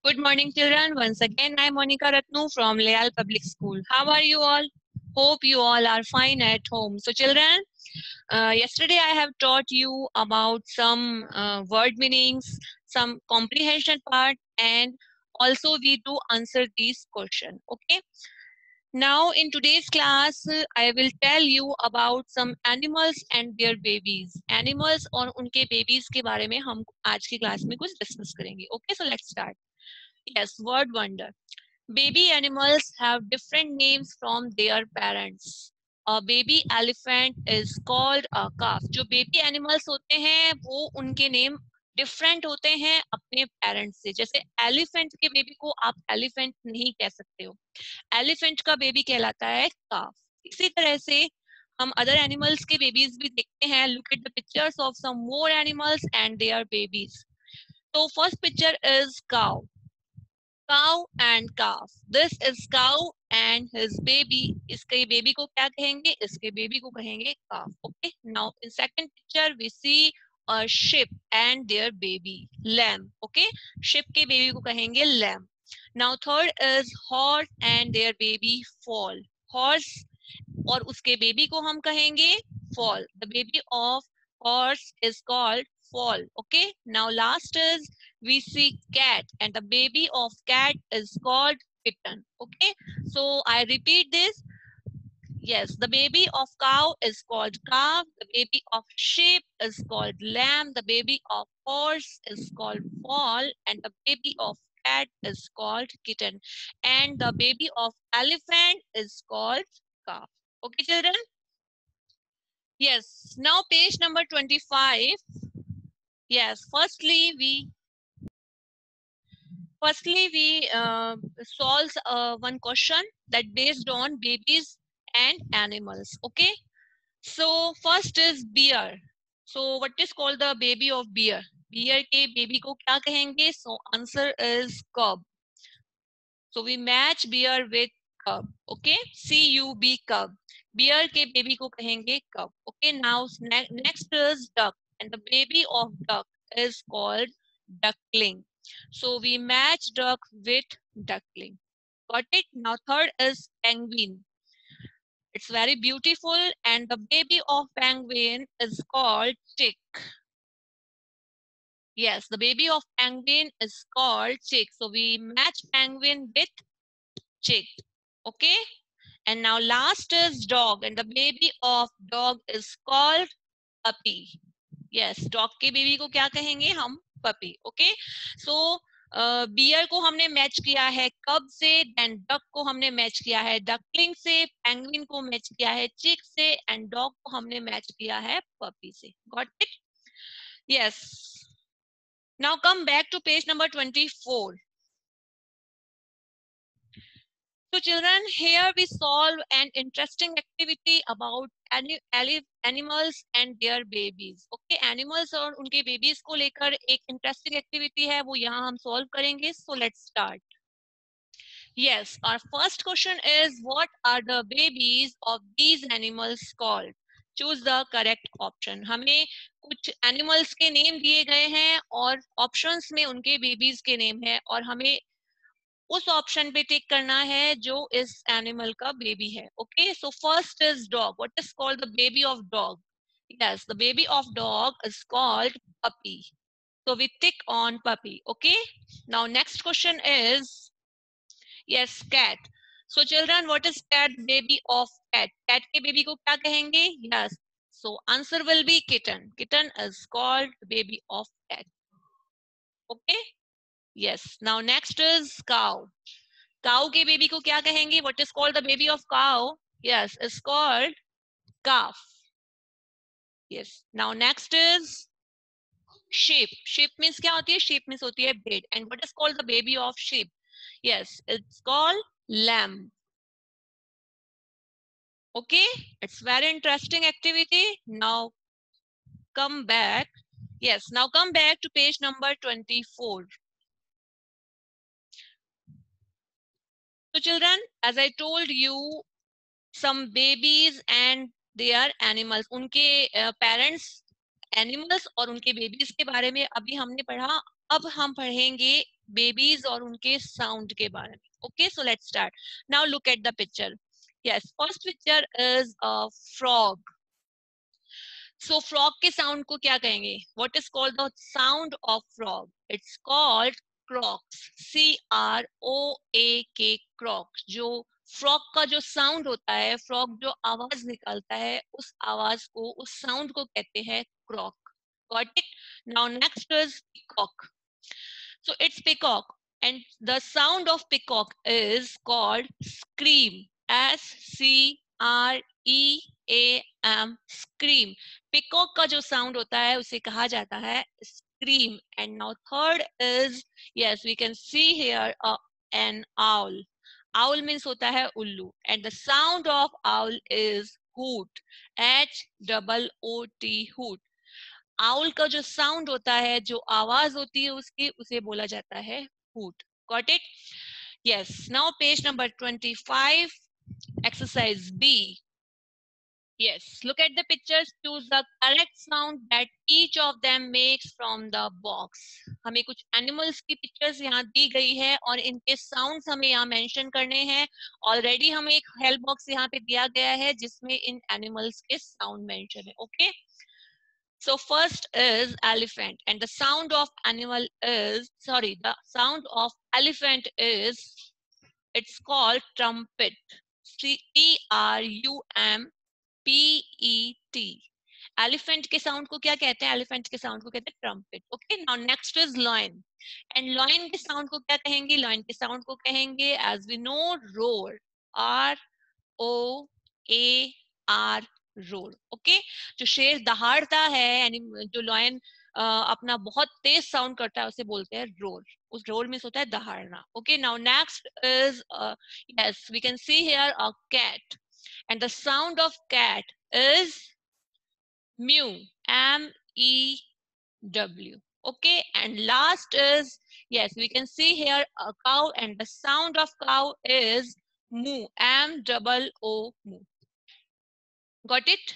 Good morning, children. Once again, I'm Monica Ratnu from Leal Public School. How are you all? Hope you all are fine at home. So, children, yesterday I have taught you about some word meanings, some comprehension part, and also we do answer these questions. Okay. Now, in today's class, I will tell you about some animals and their babies. Animals और उनके babies के बारे में हम आज की class में कुछ डिस्कस करेंगे. Okay, so let's start. Yes, word wonder. Baby animals have different names from their parents. A baby elephant is called a calf. जो baby animals होते हैं वो उनके नेम डिफरेंट होते हैं अपने पेरेंट्स से. जैसे एलिफेंट के बेबी को आप एलिफेंट नहीं कह सकते हो, एलिफेंट का बेबी कहलाता है काफ. इसी तरह से हम अदर एनिमल्स के बेबीज भी देखते हैं. Look at the pictures of some more animals and their babies. तो first picture is cow. Cow and calf. This is cow and his baby. इसके बेबी को क्या कहेंगे? इसके बेबी को कहेंगे calf. Okay. Now in second picture we see a sheep and their baby lamb. Okay. Sheep के baby को कहेंगे lamb. Now third is horse and their baby foal. Horse और उसके बेबी को हम कहेंगे foal. The baby of horse is called foal. Okay. Now last is we see cat and the baby of cat is called kitten. Okay. So I repeat this. Yes, the baby of cow is called calf. The baby of sheep is called lamb. The baby of horse is called foal. And the baby of cat is called kitten. And the baby of elephant is called calf. Okay, children? Yes. Now page number 25. Yes. Firstly, we solve one question that based on babies and animals. Okay. So first is bear. So what is called the baby of bear? Bear के baby को क्या कहेंगे? So answer is cub. So we match bear with cub. Okay. C-U-B cub. Bear के baby को कहेंगे cub. Okay. Now next is duck. And the baby of duck is called duckling. So we match duck with duckling. Got it? Now third is penguin. It's very beautiful and the baby of penguin is called chick. Yes, the baby of penguin is called chick. So we match penguin with chick. Okay? And now last is dog and the baby of dog is called puppy. Yes, dog के baby को क्या कहेंगे हम? Puppy. Okay? So beer को हमने match किया है कब से, देन डक को हमने मैच किया है डकलिंग से, पेंगुइन को मैच किया है चिक से, एंड डॉग को हमने मैच किया है पपी से. Got it? Yes. Now come back to page number 24. So children, here we solve an interesting activity about animals and their babies. Okay, animals और उनके babies को लेकर एक interesting activity है, वो यहाँ हम solve करेंगे. So let's start. Yes, our first question is what are the babies of these animals called? Choose the correct option. हमें कुछ animals के name दिए गए हैं और options में उनके babies के name है और हमें उस ऑप्शन पे टिक करना है जो इस एनिमल का बेबी है. Okay, so first is dog. What is called the baby of dog? Yes, the baby of dog is called puppy. So we tick on puppy. Okay, now next question is yes, cat. So children, what is cat? Baby of cat. Cat के baby को क्या कहेंगे? Yes, so answer will be kitten. Kitten is called baby of cat. Okay, yes. Now next is cow. Cow के baby को क्या कहेंगे? What is called the baby of cow? Yes, it's called calf. Yes. Now next is sheep. Sheep means क्या होती है? Sheep means होती है breed. And what is called the baby of sheep? Yes, it's called lamb. Okay, it's very interesting activity. Now come back. Yes, now come back to page number 24. So children, as I told you, some babies and their animals. उनके parents animals और उनके babies के बारे में अभी हमने पढ़ा. अब हम पढ़ेंगे बेबीज और उनके साउंड के बारे में. Okay, so let's start. Now look at the picture. Yes, first picture is a frog. So frog के साउंड को क्या कहेंगे? What is called the sound of frog? It's called croaks. CROAK, croaks. जो frog का जो sound होता है, frog जो आवाज निकालता है, उस आवाज को, उस साउंड को कहते हैं croak. Got it? Now next is peacock. So it's peacock, and the sound of peacock is called scream. SCREAM, scream. Peacock का जो sound होता है उसे कहा जाता है scream. And now third is, yes, we can see here an owl. Owl means होता है उल्लू, and the sound of owl is hoot. HOOT, hoot. Owl का जो साउंड होता है, जो आवाज होती है उसकी, उसे बोला जाता है hoot. Got it? Yes. Now page number 25, exercise B. Yes, look at the pictures. Choose the correct sound that each of them makes from the box. हमें कुछ एनिमल्स की पिक्चर्स यहाँ दी गई है और इनके साउंड्स हमें यहाँ मेंशन करने हैं. ऑलरेडी हमें एक हेल्प बॉक्स यहाँ पे दिया गया है जिसमें इन एनिमल्स के साउंड मेंशन है. Okay. So first is elephant, and the sound of animal is, sorry, the sound of elephant is, it's called trumpet. TRUMPET. Elephant के sound को क्या कहते हैं? Elephant के sound को कहते हैं trumpet. Okay, now next is lion, and lion के sound को क्या कहेंगे? Lion के sound को कहेंगे, as we know, roar. ROAR, roar. Okay. जो शेर दहाड़ता है, यानी जो लॉयन अपना बहुत तेज साउंड करता है, उसे बोलते हैं रोर. उस रोर में होता है दहाड़ना. Okay. Now next is, yes, we can see here a cat, and the sound of cat is mew. MEW. Okay, and last is, yes, we can see here a cow, and the sound of cow is moo. MOO, moo. Got it?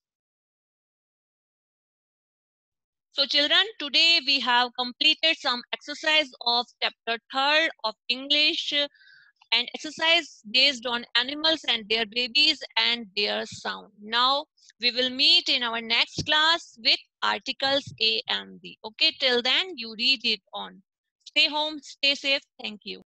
So children, today we have completed some exercise of chapter 3rd of English, and exercise based on animals and their babies and their sound. Now we will meet in our next class with articles A and B. Okay, till then you read it on. Stay home, stay safe. Thank you.